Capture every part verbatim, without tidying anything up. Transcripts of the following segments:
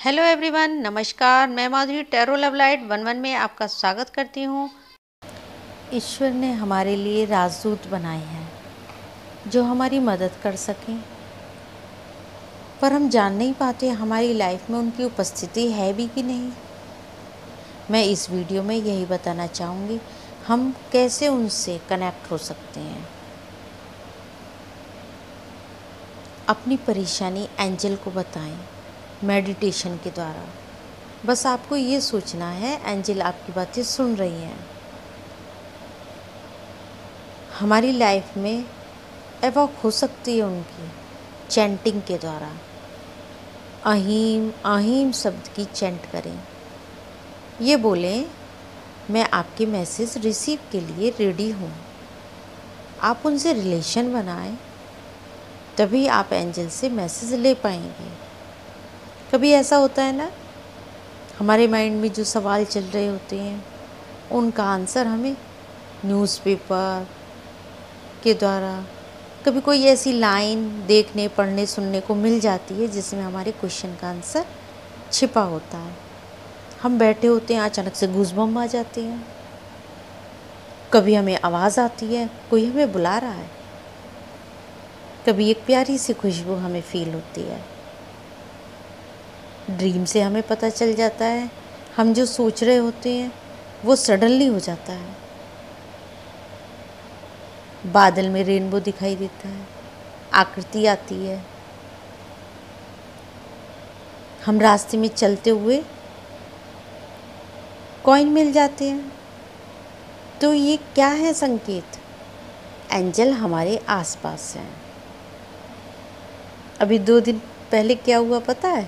Hello everyone, नमस्कार। मैं Madhuri tarot love light one one में आपका स्वागत करती हूँ। ईश्वर ने हमारे लिए राजदूत बनाए हैं जो हमारी मदद कर सकें, पर हम जान नहीं पाते हमारी लाइफ में उनकी उपस्थिति है भी कि नहीं। मैं इस वीडियो में यही बताना चाहूँगी हम कैसे उनसे कनेक्ट हो सकते हैं। अपनी परेशानी एंजल को बताएं मेडिटेशन के द्वारा। बस आपको ये सोचना है एंजल आपकी बातें सुन रही हैं। हमारी लाइफ में एवॉक हो सकती है उनकी चैंटिंग के द्वारा। अहीम अहीम शब्द की चैंट करें, ये बोलें मैं आपके मैसेज रिसीव के लिए रेडी हूँ। आप उनसे रिलेशन बनाएं, तभी आप एंजल से मैसेज ले पाएंगे। कभी ऐसा होता है ना, हमारे माइंड में जो सवाल चल रहे होते हैं उनका आंसर हमें न्यूज़पेपर के द्वारा, कभी कोई ऐसी लाइन देखने पढ़ने सुनने को मिल जाती है जिसमें हमारे क्वेश्चन का आंसर छिपा होता है। हम बैठे होते हैं, अचानक से गूज़बम्प आ जाते हैं। कभी हमें आवाज़ आती है कोई हमें बुला रहा है, कभी एक प्यारी सी खुशबू हमें फील होती है। ड्रीम से हमें पता चल जाता है हम जो सोच रहे होते हैं वो सडनली हो जाता है। बादल में रेनबो दिखाई देता है, आकृति आती है। हम रास्ते में चलते हुए कॉइन मिल जाते हैं। तो ये क्या है संकेत? एंजल हमारे आसपास हैं। अभी दो दिन पहले क्या हुआ पता है?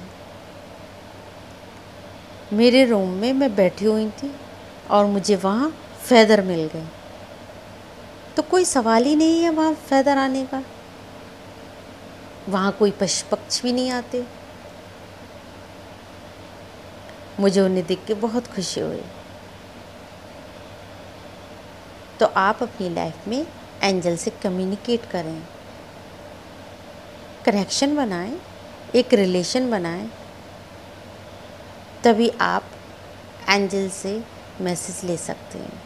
मेरे रूम में मैं बैठी हुई थी और मुझे वहाँ फेदर मिल गए। तो कोई सवाल ही नहीं है वहाँ फेदर आने का। वहाँ कोई पशु पक्षी भी नहीं आते। मुझे उन्हें देख के बहुत खुशी हुई। तो आप अपनी लाइफ में एंजल से कम्युनिकेट करें, कनेक्शन बनाएं, एक रिलेशन बनाएं, तभी आप एंजल से मैसेज ले सकते हैं।